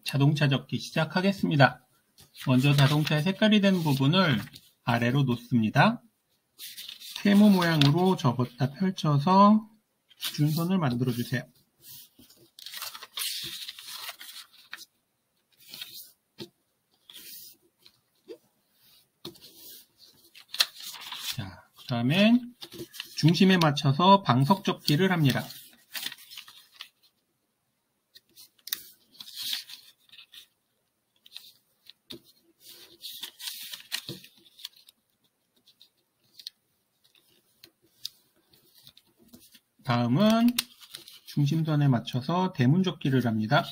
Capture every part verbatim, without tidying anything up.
자동차 접기 시작하겠습니다. 먼저 자동차의 색깔이 되는 부분을 아래로 놓습니다. 세모 모양으로 접었다 펼쳐서 기준선을 만들어 주세요. 자, 그 다음엔 중심에 맞춰서 방석 접기를 합니다. 다음은 중심선에 맞춰서 대문 접기를 합니다.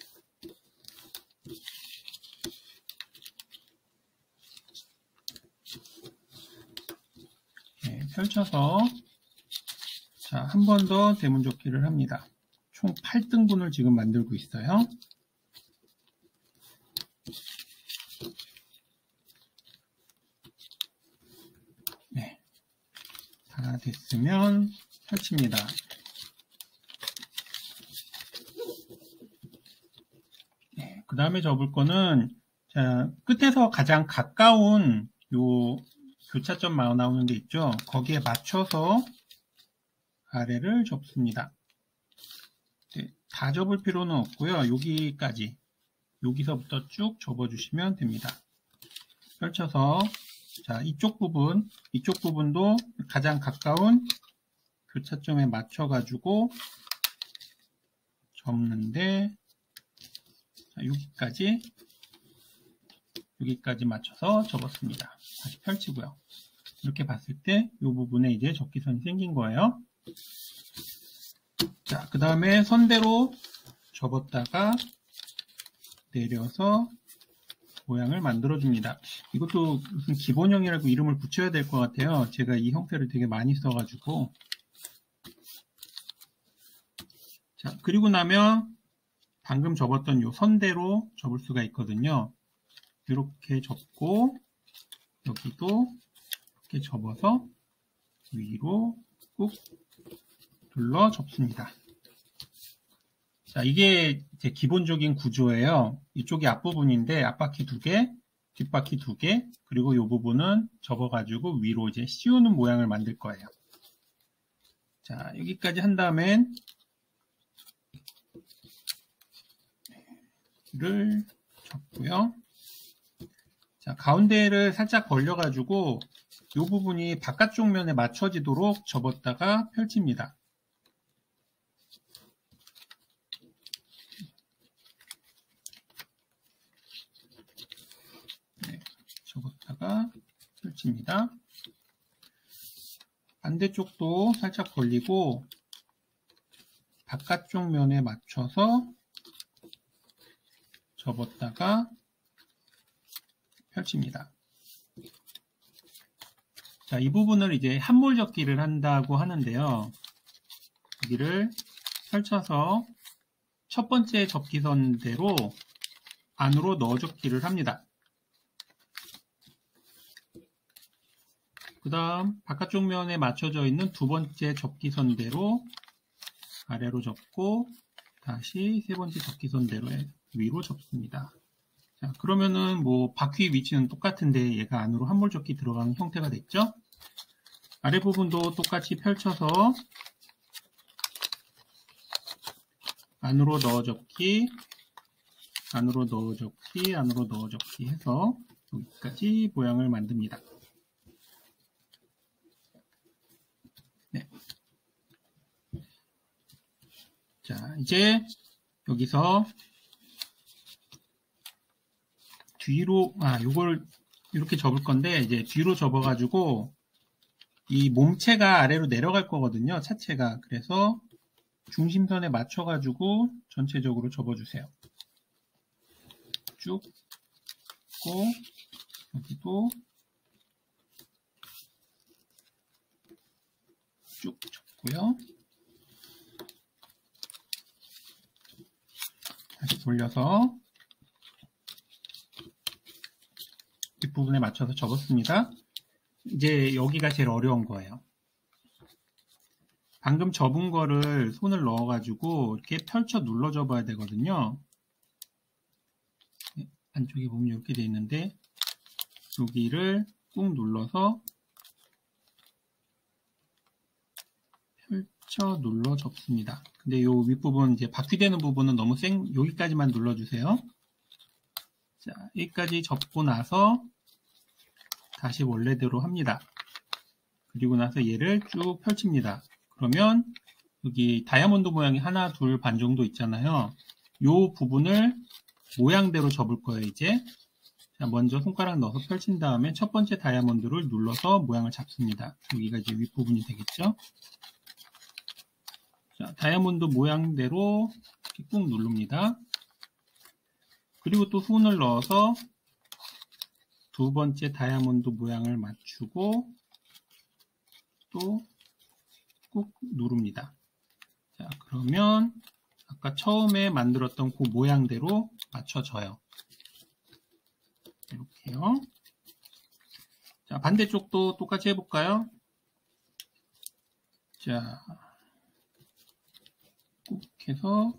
네, 펼쳐서 자, 한 번 더 대문 접기를 합니다. 총 팔 등분을 지금 만들고 있어요. 네, 다 됐으면 펼칩니다. 네, 그 다음에 접을 거는 자, 끝에서 가장 가까운 요 교차점 나오는 데 있죠. 거기에 맞춰서 아래를 접습니다. 네, 다 접을 필요는 없고요. 여기까지 여기서부터 쭉 접어주시면 됩니다. 펼쳐서 자, 이쪽 부분 이쪽 부분도 가장 가까운 교차점에 맞춰 가지고 접는데 자, 여기까지 여기까지 맞춰서 접었습니다. 다시 펼치고요. 이렇게 봤을 때 이 부분에 이제 접기선이 생긴 거예요. 자, 그 다음에 선대로 접었다가 내려서 모양을 만들어 줍니다. 이것도 무슨 기본형이라고 이름을 붙여야 될 것 같아요. 제가 이 형태를 되게 많이 써가지고. 자, 그리고 나면 방금 접었던 요 선대로 접을 수가 있거든요. 이렇게 접고 여기도 이렇게 접어서 위로 꾹 눌러 접습니다. 자, 이게 제 기본적인 구조예요. 이쪽이 앞부분인데 앞바퀴 두 개, 뒷바퀴 두 개, 그리고 이 부분은 접어가지고 위로 이제 씌우는 모양을 만들 거예요. 자, 여기까지 한 다음엔 를 접고요. 자, 가운데를 살짝 벌려가지고 이 부분이 바깥쪽 면에 맞춰지도록 접었다가 펼칩니다. 네, 접었다가 펼칩니다. 반대쪽도 살짝 벌리고 바깥쪽 면에 맞춰서 접었다가 펼칩니다. 자, 이 부분을 이제 한몰 접기를 한다고 하는데요. 여기를 펼쳐서 첫 번째 접기선대로 안으로 넣어 접기를 합니다. 그 다음 바깥쪽 면에 맞춰져 있는 두 번째 접기선대로 아래로 접고 다시 세 번째 접기선대로 위로 접습니다. 자, 그러면은 뭐 바퀴 위치는 똑같은데 얘가 안으로 한몰 접기 들어가는 형태가 됐죠? 아래 부분도 똑같이 펼쳐서 안으로 넣어 접기, 안으로 넣어 접기, 안으로 넣어 접기 해서 여기까지 모양을 만듭니다. 네. 자, 이제 여기서 뒤로, 아, 요걸 이렇게 접을 건데, 이제 뒤로 접어가지고, 이 몸체가 아래로 내려갈 거거든요, 차체가. 그래서 중심선에 맞춰가지고 전체적으로 접어주세요. 쭉, 고, 여기도 쭉 접고요. 다시 돌려서 뒷부분에 맞춰서 접었습니다. 이제 여기가 제일 어려운 거예요. 방금 접은 거를 손을 넣어가지고 이렇게 펼쳐 눌러 접어야 되거든요. 안쪽에 보면 이렇게 되어 있는데 여기를 꾹 눌러서 펼쳐 눌러 접습니다. 근데 이 윗부분 이제 바퀴 되는 부분은 너무 생 여기까지만 눌러주세요. 자, 여기까지 접고 나서 다시 원래대로 합니다. 그리고 나서 얘를 쭉 펼칩니다. 그러면 여기 다이아몬드 모양이 하나, 둘 반 정도 있잖아요. 이 부분을 모양대로 접을 거예요, 이제. 자, 먼저 손가락 넣어서 펼친 다음에 첫 번째 다이아몬드를 눌러서 모양을 잡습니다. 여기가 이제 윗부분이 되겠죠. 자, 다이아몬드 모양대로 이렇게 꾹 누릅니다. 그리고 또 손을 넣어서 두 번째 다이아몬드 모양을 맞추고 또 꾹 누릅니다. 자, 그러면 아까 처음에 만들었던 그 모양대로 맞춰져요. 이렇게요. 자, 반대쪽도 똑같이 해볼까요? 자, 꾹 해서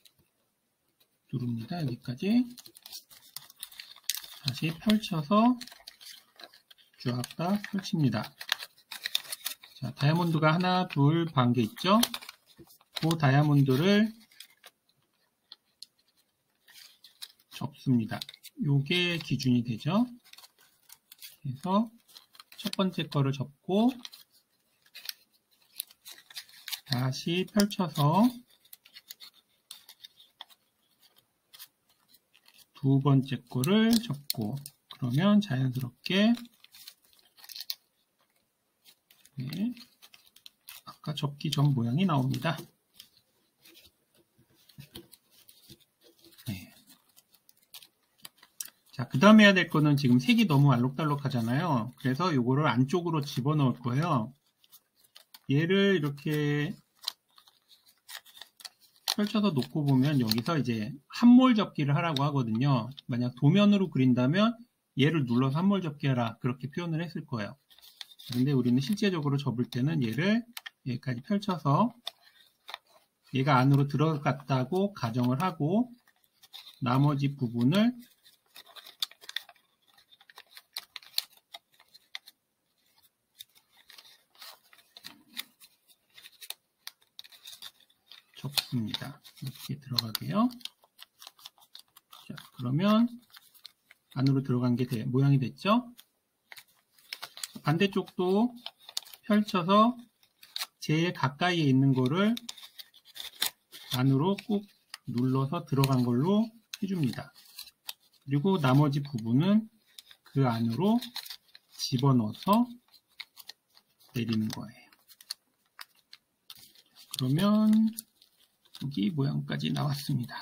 누릅니다. 여기까지. 다시 펼쳐서 쫙 펼칩니다. 자, 다이아몬드가 하나, 둘, 반 개 있죠? 그 다이아몬드를 접습니다. 요게 기준이 되죠? 그래서 첫 번째 거를 접고 다시 펼쳐서 두 번째 거를 접고 그러면 자연스럽게 네, 아까 접기 전 모양이 나옵니다. 네. 자, 그 다음에 해야 될 거는 지금 색이 너무 알록달록 하잖아요. 그래서 요거를 안쪽으로 집어넣을 거예요. 얘를 이렇게 펼쳐서 놓고 보면 여기서 이제 한몰 접기를 하라고 하거든요. 만약 도면으로 그린다면 얘를 눌러서 한몰 접기 하라 그렇게 표현을 했을 거예요. 근데 우리는 실제적으로 접을 때는 얘를 여기까지 펼쳐서 얘가 안으로 들어갔다고 가정을 하고 나머지 부분을 접습니다. 이렇게 들어가게요. 자, 그러면 안으로 들어간 게 돼, 모양이 됐죠? 반대쪽도 펼쳐서 제일 가까이에 있는 거를 안으로 꾹 눌러서 들어간 걸로 해줍니다. 그리고 나머지 부분은 그 안으로 집어넣어서 내리는 거예요. 그러면 여기 모양까지 나왔습니다.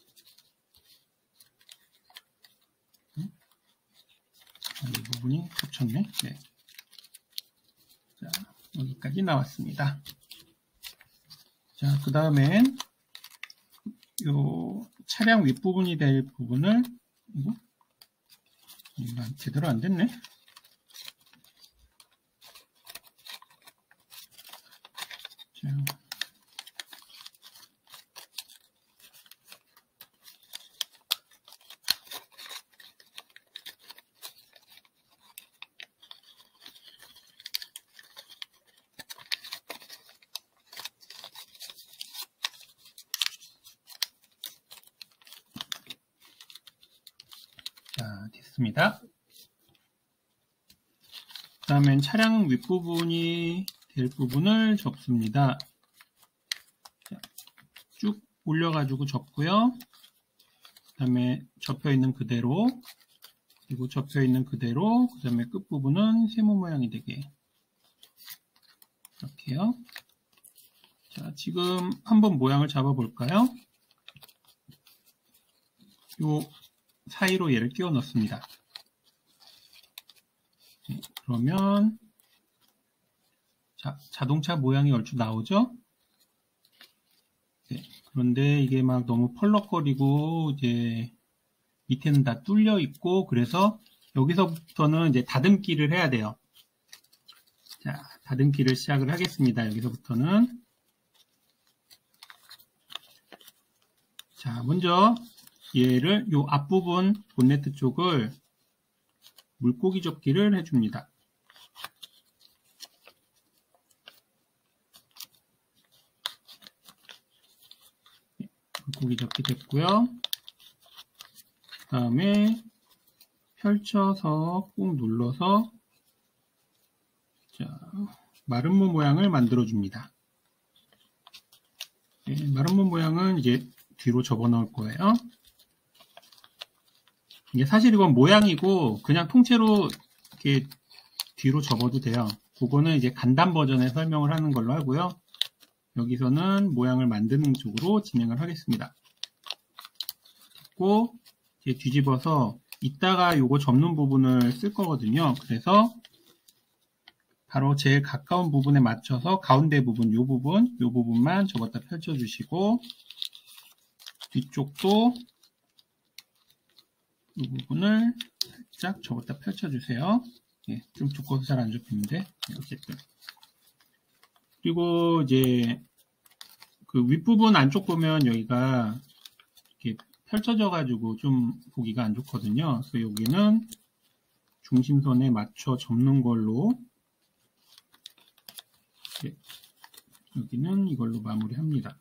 이 부분이 겹쳤네. 네. 자, 여기까지 나왔습니다. 자, 그 다음엔 요 차량 윗부분이 될 부분을 이거 제대로 안 됐네. 자, 자, 됐습니다. 그 다음엔 차량 윗부분이 될 부분을 접습니다. 자, 쭉 올려가지고 접고요. 그 다음에 접혀있는 그대로, 그리고 접혀있는 그대로, 그 다음에 끝부분은 세모 모양이 되게 이렇게요. 자, 지금 한번 모양을 잡아볼까요? 요 사이로 얘를 끼워 넣습니다. 네, 그러면 자, 자동차 모양이 얼추 나오죠? 네, 그런데 이게 막 너무 펄럭거리고 이제 밑에는 다 뚫려 있고 그래서 여기서부터는 이제 다듬기를 해야 돼요. 자, 다듬기를 시작을 하겠습니다. 여기서부터는 자, 먼저 얘를 요 앞부분 본네트 쪽을 물고기 접기를 해줍니다. 물고기 접기 됐고요. 그 다음에 펼쳐서 꾹 눌러서 자, 마름모 모양을 만들어 줍니다. 네, 마름모 모양은 이제 뒤로 접어 넣을 거예요. 이게 사실 이건 모양이고 그냥 통째로 이렇게 뒤로 접어도 돼요. 그거는 이제 간단 버전에 설명을 하는 걸로 하고요. 여기서는 모양을 만드는 쪽으로 진행을 하겠습니다. 됐고 이제 뒤집어서 이따가 요거 접는 부분을 쓸 거거든요. 그래서 바로 제일 가까운 부분에 맞춰서 가운데 부분, 요 부분, 요 부분만 접었다 펼쳐주시고 뒤쪽도 이 부분을 살짝 접었다 펼쳐주세요. 예, 좀 두꺼워서 잘 안 접히는데 어쨌든. 그리고 이제 그 윗부분 안쪽 보면 여기가 이렇게 펼쳐져 가지고 좀 보기가 안 좋거든요. 그래서 여기는 중심선에 맞춰 접는 걸로 예, 여기는 이걸로 마무리합니다.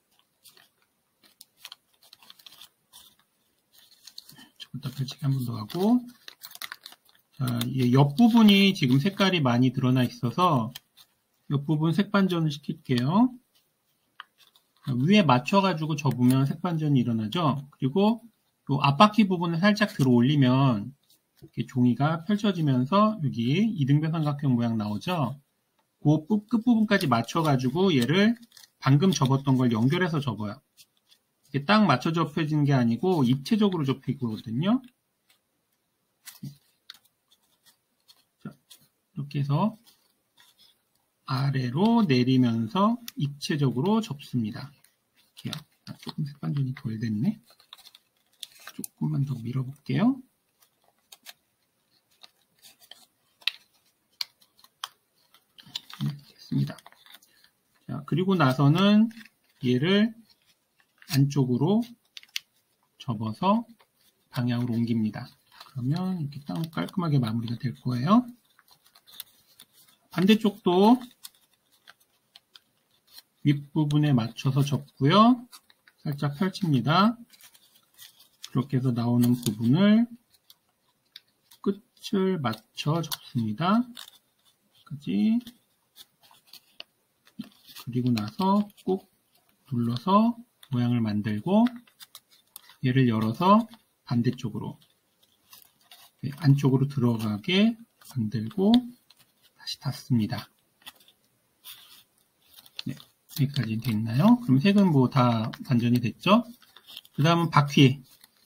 접었다 펼치기 한 번 더 하고 자, 옆부분이 지금 색깔이 많이 드러나 있어서 옆부분 색반전을 시킬게요. 위에 맞춰가지고 접으면 색반전이 일어나죠. 그리고 요 앞바퀴 부분을 살짝 들어 올리면 이렇게 종이가 펼쳐지면서 여기 이등변 삼각형 모양 나오죠. 그 끝부분까지 맞춰가지고 얘를 방금 접었던 걸 연결해서 접어요. 이게 딱 맞춰 접혀지는 게 아니고 입체적으로 접히거든요. 자, 이렇게 해서 아래로 내리면서 입체적으로 접습니다. 이렇게요. 아, 조금 색반전이 덜 됐네. 조금만 더 밀어볼게요. 네, 됐습니다. 자, 그리고 나서는 얘를 안쪽으로 접어서 방향으로 옮깁니다. 그러면 이렇게 딱 깔끔하게 마무리가 될 거예요. 반대쪽도 윗부분에 맞춰서 접고요. 살짝 펼칩니다. 그렇게 해서 나오는 부분을 끝을 맞춰 접습니다. 끝까지. 그리고 나서 꾹 눌러서 모양을 만들고 얘를 열어서 반대쪽으로 안쪽으로 들어가게 만들고 다시 닫습니다. 네, 여기까지 됐나요? 그럼 색은 뭐 다 반전이 됐죠? 그 다음은 바퀴.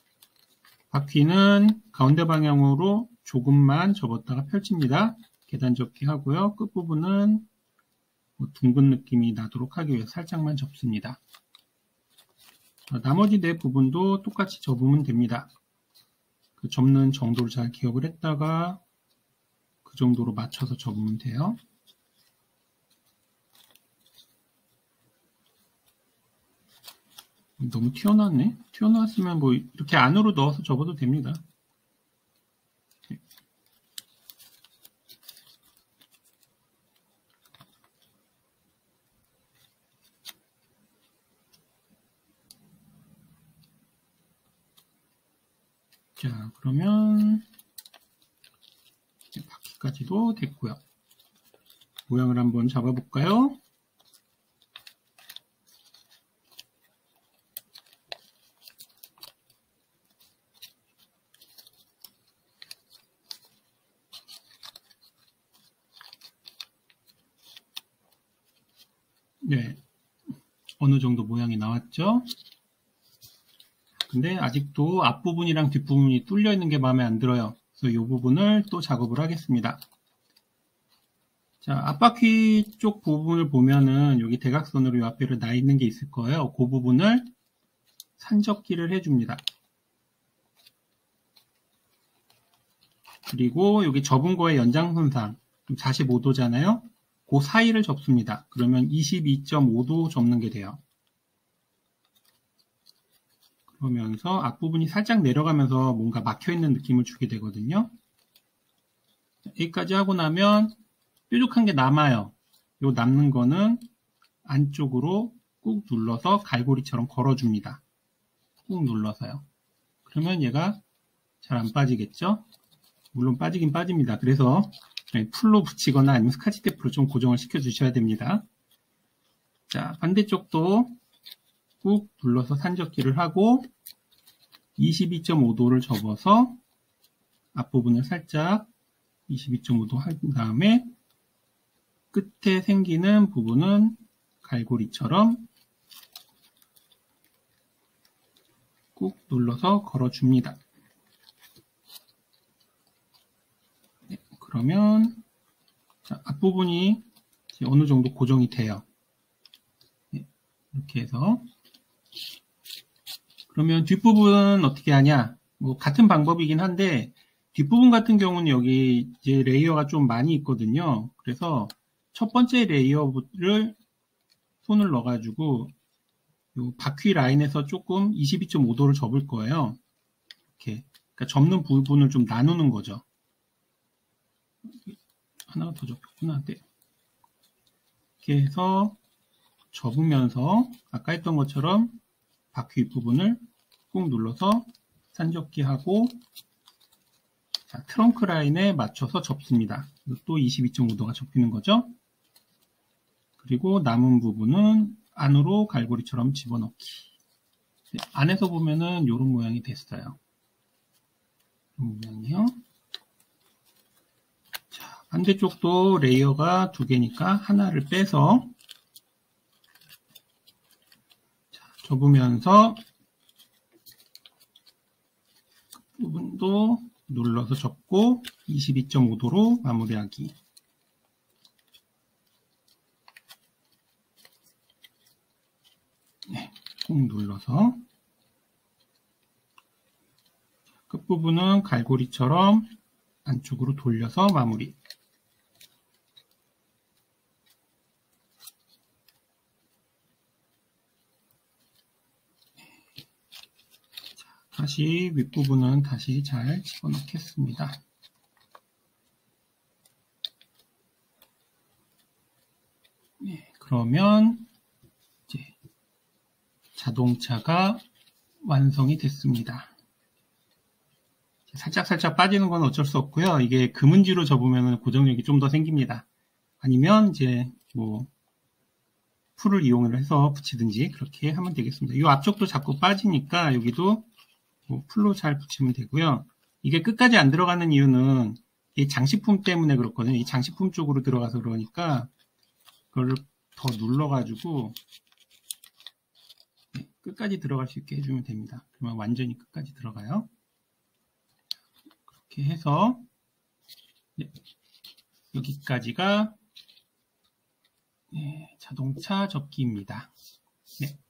바퀴는 가운데 방향으로 조금만 접었다가 펼칩니다. 계단 접기 하고요. 끝부분은 뭐 둥근 느낌이 나도록 하기 위해서 살짝만 접습니다. 나머지 네 부분도 똑같이 접으면 됩니다. 그 접는 정도를 잘 기억을 했다가 그 정도로 맞춰서 접으면 돼요. 너무 튀어나왔네. 튀어나왔으면 뭐 이렇게 안으로 넣어서 접어도 됩니다. 자, 그러면 바퀴까지도 됐고요. 모양을 한번 잡아볼까요? 네, 어느 정도 모양이 나왔죠? 근데 아직도 앞부분이랑 뒷부분이 뚫려 있는 게 마음에 안 들어요. 그래서 이 부분을 또 작업을 하겠습니다. 자, 앞바퀴 쪽 부분을 보면은 여기 대각선으로 이 앞에로 나 있는 게 있을 거예요. 그 부분을 산접기를 해줍니다. 그리고 여기 접은 거의 연장선상 사십오 도잖아요. 그 사이를 접습니다. 그러면 이십이 점 오 도 접는 게 돼요. 그러면서 앞부분이 살짝 내려가면서 뭔가 막혀있는 느낌을 주게 되거든요. 여기까지 하고 나면 뾰족한 게 남아요. 요 남는 거는 안쪽으로 꾹 눌러서 갈고리처럼 걸어줍니다. 꾹 눌러서요. 그러면 얘가 잘 안 빠지겠죠? 물론 빠지긴 빠집니다. 그래서 풀로 붙이거나 아니면 스카치 테이프로 좀 고정을 시켜 주셔야 됩니다. 자, 반대쪽도 꾹 눌러서 산접기를 하고 이십이 점 오 도를 접어서 앞부분을 살짝 이십이 점 오 도 한 다음에 끝에 생기는 부분은 갈고리처럼 꾹 눌러서 걸어줍니다. 네, 그러면 자, 앞부분이 어느 정도 고정이 돼요. 네, 이렇게 해서 그러면 뒷부분은 어떻게 하냐? 뭐 같은 방법이긴 한데 뒷부분 같은 경우는 여기 이제 레이어가 좀 많이 있거든요. 그래서 첫 번째 레이어를 손을 넣어가지고 요 바퀴 라인에서 조금 이십이 점 오 도를 접을 거예요. 이렇게 그러니까 접는 부분을 좀 나누는 거죠. 하나가 더 접혔구나. 네. 이렇게 해서 접으면서 아까 했던 것처럼 바퀴 윗부분을 꾹 눌러서 산접기하고 자, 트렁크 라인에 맞춰서 접습니다. 또 이십이 점 오 도가 접히는 거죠. 그리고 남은 부분은 안으로 갈고리처럼 집어넣기. 네, 안에서 보면은 이런 모양이 됐어요. 이런 모양이요. 자, 반대쪽도 레이어가 두 개니까 하나를 빼서 자, 접으면서 부분도 눌러서 접고 이십이 점 오 도로 마무리하기. 네, 꾹 눌러서 끝부분은 갈고리처럼 안쪽으로 돌려서 마무리. 자, 다시 윗부분은 다시 잘 집어넣겠습니다. 네, 그러면 이제 자동차가 완성이 됐습니다. 살짝 살짝 빠지는 건 어쩔 수 없고요. 이게 금은지로 접으면 고정력이 좀 더 생깁니다. 아니면 이제 뭐 풀을 이용을 해서 붙이든지 그렇게 하면 되겠습니다. 이 앞쪽도 자꾸 빠지니까 여기도 뭐 풀로 잘 붙이면 되고요. 이게 끝까지 안 들어가는 이유는 이 장식품 때문에 그렇거든요. 이 장식품 쪽으로 들어가서 그러니까 그걸 더 눌러가지고 네, 끝까지 들어갈 수 있게 해주면 됩니다. 그러면 완전히 끝까지 들어가요. 이렇게 해서 네, 여기까지가 네, 자동차 접기입니다. 네.